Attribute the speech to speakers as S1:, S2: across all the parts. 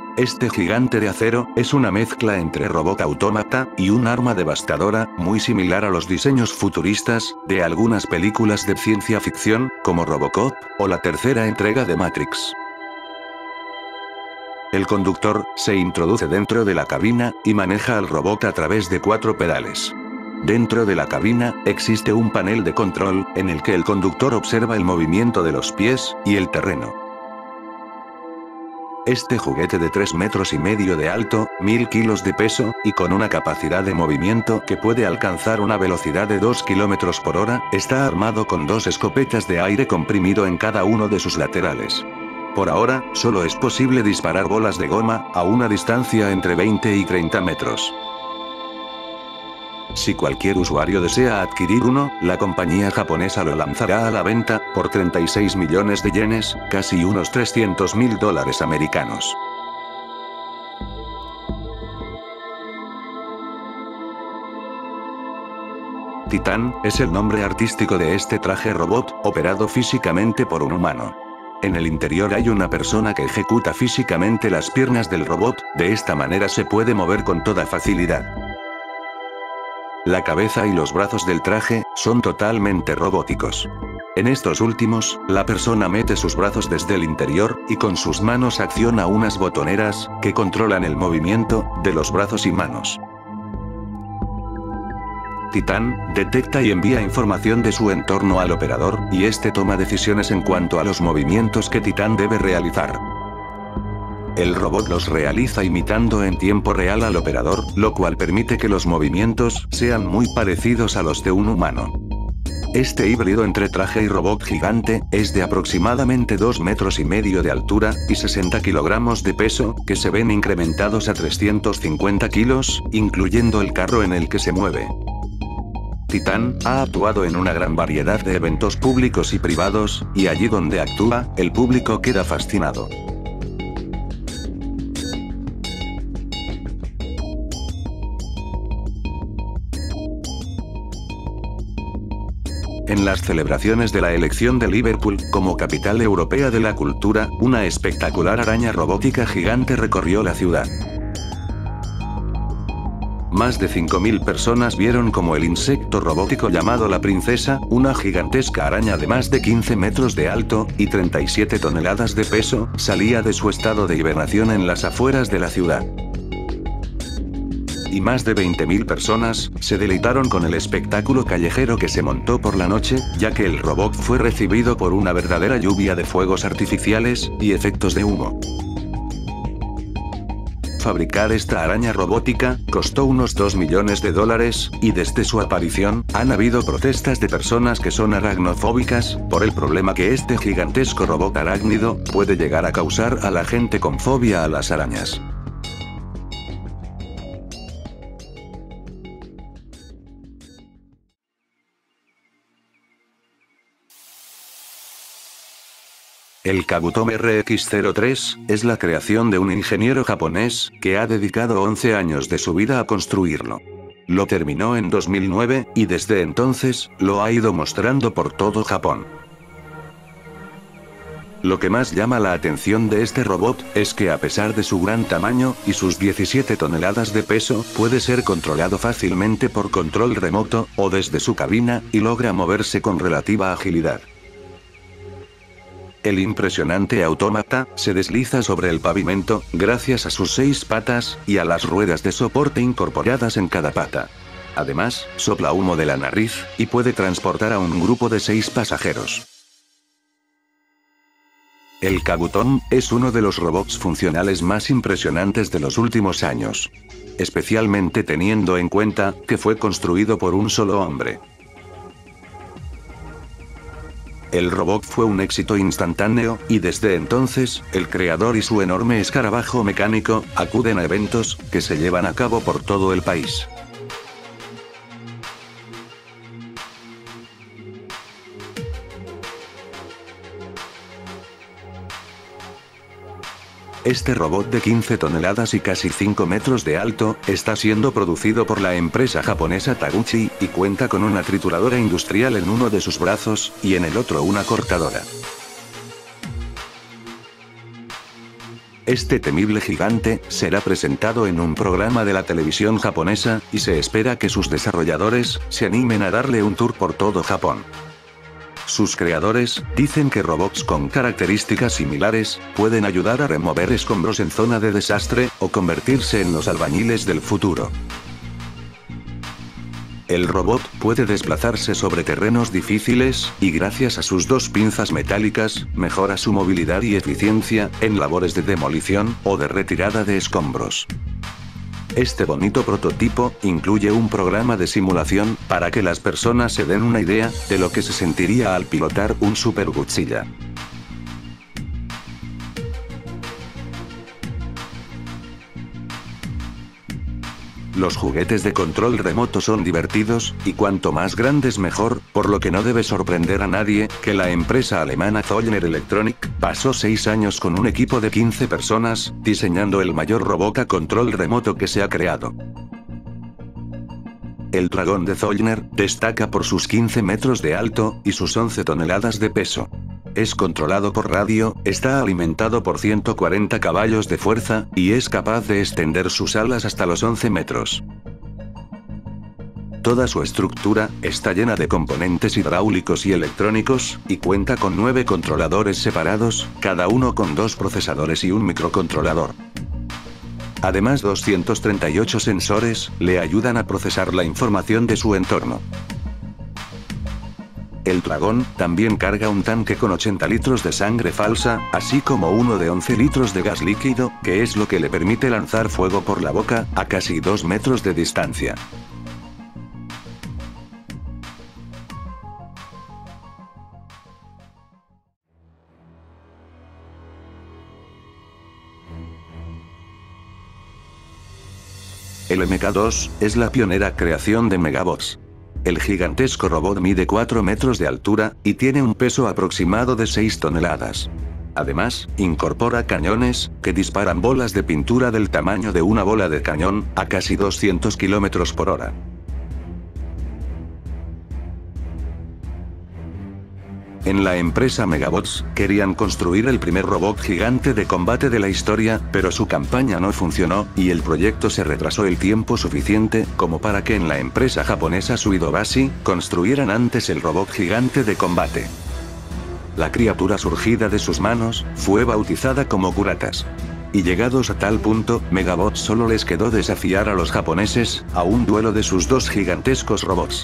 S1: Este gigante de acero es una mezcla entre robot autómata y un arma devastadora, muy similar a los diseños futuristas de algunas películas de ciencia ficción, como Robocop o la tercera entrega de Matrix. El conductor se introduce dentro de la cabina y maneja al robot a través de 4 pedales. Dentro de la cabina existe un panel de control en el que el conductor observa el movimiento de los pies y el terreno. Este juguete de 3,5 metros de alto, 1000 kilos de peso, y con una capacidad de movimiento que puede alcanzar una velocidad de 2 kilómetros por hora, está armado con 2 escopetas de aire comprimido en cada uno de sus laterales. Por ahora, solo es posible disparar bolas de goma a una distancia entre 20 y 30 metros. Si cualquier usuario desea adquirir uno, la compañía japonesa lo lanzará a la venta por 36 millones de yenes, casi unos $300.000 americanos. Titán es el nombre artístico de este traje robot, operado físicamente por un humano. En el interior hay una persona que ejecuta físicamente las piernas del robot, de esta manera se puede mover con toda facilidad. La cabeza y los brazos del traje son totalmente robóticos. En estos últimos, la persona mete sus brazos desde el interior, y con sus manos acciona unas botoneras, que controlan el movimiento de los brazos y manos. Titán detecta y envía información de su entorno al operador, y este toma decisiones en cuanto a los movimientos que Titán debe realizar. El robot los realiza imitando en tiempo real al operador, lo cual permite que los movimientos sean muy parecidos a los de un humano. Este híbrido entre traje y robot gigante es de aproximadamente 2,5 metros de altura y 60 kilogramos de peso, que se ven incrementados a 350 kilos, incluyendo el carro en el que se mueve. Titán ha actuado en una gran variedad de eventos públicos y privados, y allí donde actúa, el público queda fascinado. En las celebraciones de la elección de Liverpool como capital europea de la cultura, una espectacular araña robótica gigante recorrió la ciudad. Más de 5.000 personas vieron cómo el insecto robótico llamado la princesa, una gigantesca araña de más de 15 metros de alto y 37 toneladas de peso, salía de su estado de hibernación en las afueras de la ciudad. Y más de 20.000 personas se deleitaron con el espectáculo callejero que se montó por la noche, ya que el robot fue recibido por una verdadera lluvia de fuegos artificiales y efectos de humo. Fabricar esta araña robótica costó unos $2 millones, y desde su aparición, han habido protestas de personas que son aracnofóbicas, por el problema que este gigantesco robot arácnido puede llegar a causar a la gente con fobia a las arañas. El Kabutomi RX-03 es la creación de un ingeniero japonés que ha dedicado 11 años de su vida a construirlo. Lo terminó en 2009, y desde entonces, lo ha ido mostrando por todo Japón. Lo que más llama la atención de este robot es que a pesar de su gran tamaño y sus 17 toneladas de peso, puede ser controlado fácilmente por control remoto o desde su cabina, y logra moverse con relativa agilidad. El impresionante autómata se desliza sobre el pavimento, gracias a sus 6 patas, y a las ruedas de soporte incorporadas en cada pata. Además, sopla humo de la nariz, y puede transportar a un grupo de 6 pasajeros. El Kabutomi es uno de los robots funcionales más impresionantes de los últimos años. Especialmente teniendo en cuenta que fue construido por un solo hombre. El robot fue un éxito instantáneo, y desde entonces, el creador y su enorme escarabajo mecánico acuden a eventos que se llevan a cabo por todo el país. Este robot de 15 toneladas y casi 5 metros de alto, está siendo producido por la empresa japonesa Taguchi, y cuenta con una trituradora industrial en uno de sus brazos, y en el otro una cortadora. Este temible gigante será presentado en un programa de la televisión japonesa, y se espera que sus desarrolladores se animen a darle un tour por todo Japón. Sus creadores dicen que robots con características similares pueden ayudar a remover escombros en zona de desastre, o convertirse en los albañiles del futuro. El robot puede desplazarse sobre terrenos difíciles, y gracias a sus dos pinzas metálicas, mejora su movilidad y eficiencia en labores de demolición o de retirada de escombros. Este bonito prototipo incluye un programa de simulación para que las personas se den una idea de lo que se sentiría al pilotar un Super Godzilla. Los juguetes de control remoto son divertidos, y cuanto más grandes mejor, por lo que no debe sorprender a nadie que la empresa alemana Zollner Electronic pasó 6 años con un equipo de 15 personas, diseñando el mayor robot a control remoto que se ha creado. El dragón de Zollner destaca por sus 15 metros de alto y sus 11 toneladas de peso. Es controlado por radio, está alimentado por 140 caballos de fuerza, y es capaz de extender sus alas hasta los 11 metros. Toda su estructura está llena de componentes hidráulicos y electrónicos, y cuenta con 9 controladores separados, cada uno con 2 procesadores y un microcontrolador. Además, 238 sensores le ayudan a procesar la información de su entorno. El dragón también carga un tanque con 80 litros de sangre falsa, así como uno de 11 litros de gas líquido, que es lo que le permite lanzar fuego por la boca, a casi 2 metros de distancia. El MK2 es la pionera creación de Megabots. El gigantesco robot mide 4 metros de altura, y tiene un peso aproximado de 6 toneladas. Además, incorpora cañones, que disparan bolas de pintura del tamaño de una bola de cañón, a casi 200 km por hora. En la empresa Megabots, querían construir el primer robot gigante de combate de la historia, pero su campaña no funcionó, y el proyecto se retrasó el tiempo suficiente, como para que en la empresa japonesa Suidobashi, construyeran antes el robot gigante de combate. La criatura surgida de sus manos, fue bautizada como Kuratas. Y llegados a tal punto, Megabots solo les quedó desafiar a los japoneses, a un duelo de sus dos gigantescos robots.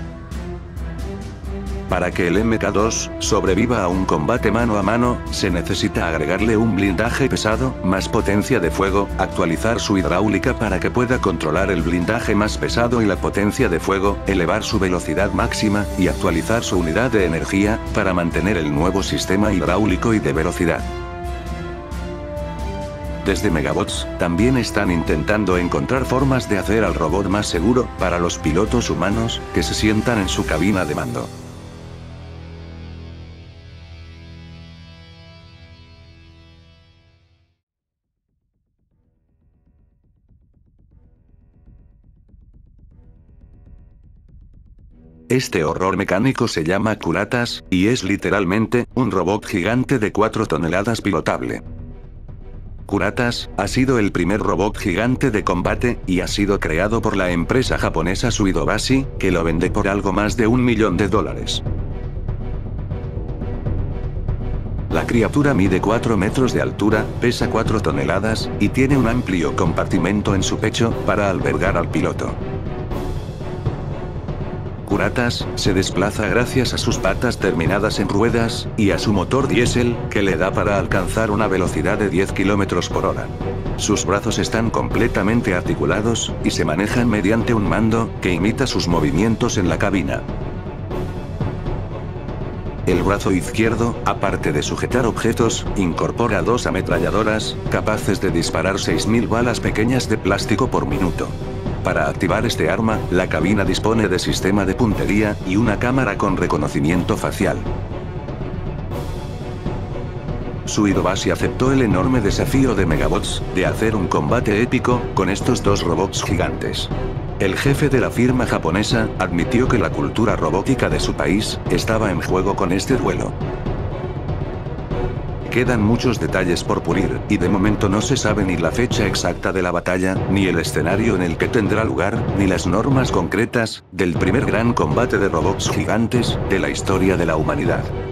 S1: Para que el MK2 sobreviva a un combate mano a mano, se necesita agregarle un blindaje pesado, más potencia de fuego, actualizar su hidráulica para que pueda controlar el blindaje más pesado y la potencia de fuego, elevar su velocidad máxima, y actualizar su unidad de energía, para mantener el nuevo sistema hidráulico y de velocidad. Desde Megabots, también están intentando encontrar formas de hacer al robot más seguro, para los pilotos humanos, que se sientan en su cabina de mando. Este horror mecánico se llama Kuratas, y es literalmente, un robot gigante de 4 toneladas pilotable. Kuratas ha sido el primer robot gigante de combate, y ha sido creado por la empresa japonesa Suidobashi, que lo vende por algo más de $1 millón. La criatura mide 4 metros de altura, pesa 4 toneladas, y tiene un amplio compartimento en su pecho, para albergar al piloto. Kuratas se desplaza gracias a sus patas terminadas en ruedas, y a su motor diésel, que le da para alcanzar una velocidad de 10 km por hora. Sus brazos están completamente articulados, y se manejan mediante un mando, que imita sus movimientos en la cabina. El brazo izquierdo, aparte de sujetar objetos, incorpora 2 ametralladoras, capaces de disparar 6000 balas pequeñas de plástico por minuto. Para activar este arma, la cabina dispone de sistema de puntería, y una cámara con reconocimiento facial. Suidobashi aceptó el enorme desafío de Megabots, de hacer un combate épico, con estos dos robots gigantes. El jefe de la firma japonesa, admitió que la cultura robótica de su país, estaba en juego con este duelo. Quedan muchos detalles por pulir, y de momento no se sabe ni la fecha exacta de la batalla, ni el escenario en el que tendrá lugar, ni las normas concretas, del primer gran combate de robots gigantes, de la historia de la humanidad.